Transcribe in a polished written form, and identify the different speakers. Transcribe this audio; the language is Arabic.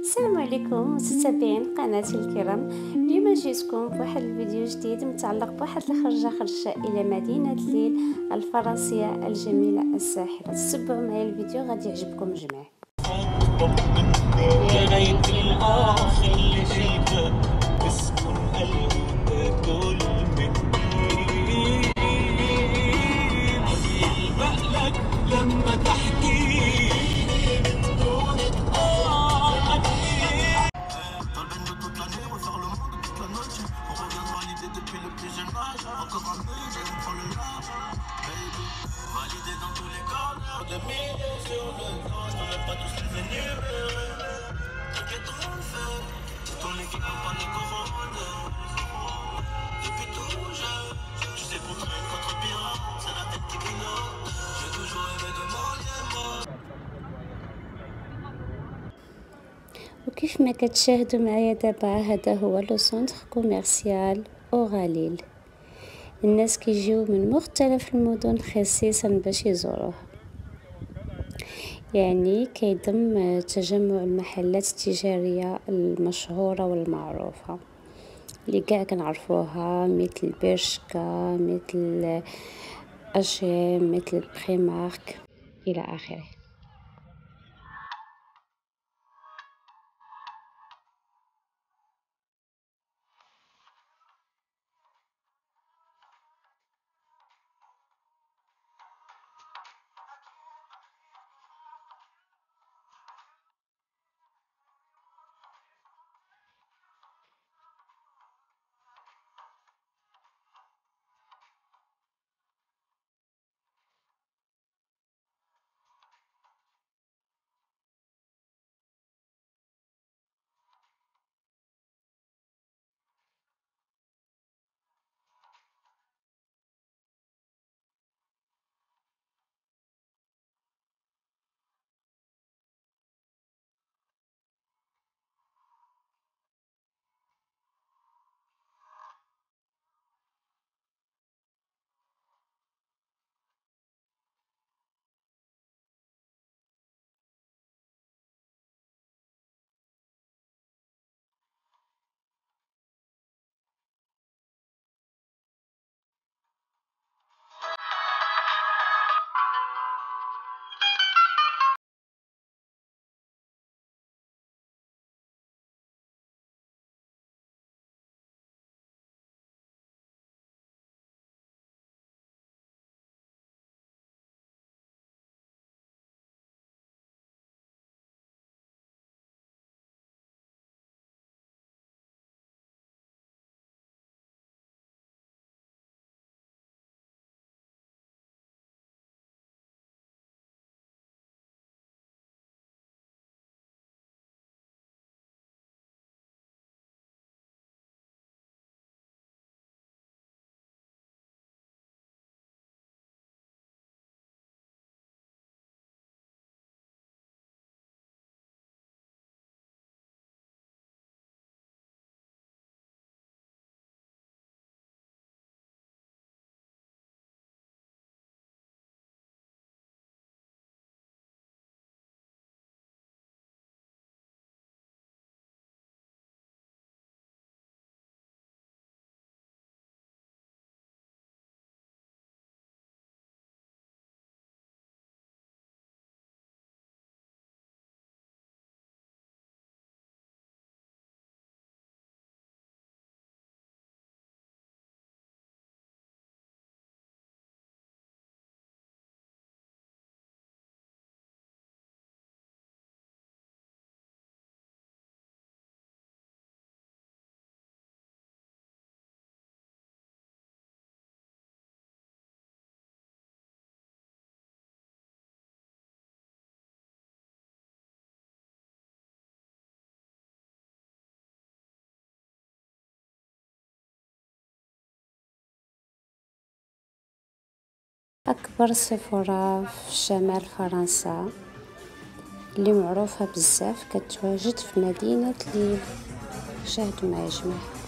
Speaker 1: السلام عليكم متابعين قناتي الكرام. اليوم جيتكم بواحد الفيديو جديد متعلق بواحد خرجة الى مدينة ليل الفرنسية الجميلة الساحرة. تتبعوا معايا الفيديو غادي يعجبكم جميع. وكيف ما كتشاهدوا معايا دابا هذا هو لو سونتر كوميرسيال أوغاليل. الناس كيجيو من مختلف المدن خصيصا باش يزوروه، يعني كيضم تجمع المحلات التجارية المشهورة والمعروفة اللي كاع كنعرفوها، مثل برشكا، مثل اشيم، مثل بريمارك الى اخره. أكبر سيفورا في شمال فرنسا اللي معروفة بزاف كتواجد في مدينة ليل. شاهدوا معايا جماعة.